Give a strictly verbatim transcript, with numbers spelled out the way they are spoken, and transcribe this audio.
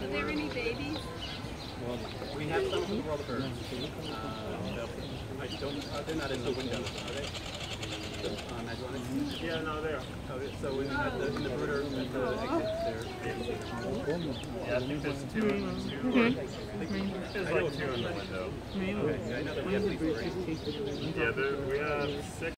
Are there any babies? We have some from the World of Birds. Uh, I don't, uh, they're not in the window, are they? Uh, Magellanic? Yeah, no, there. Oh, so in, at the, in the brooder, at the exit there. Yeah, I think there's two. two Mm-hmm. There's like two in the window. Okay, I know that we have these three. Yeah, there, we have six.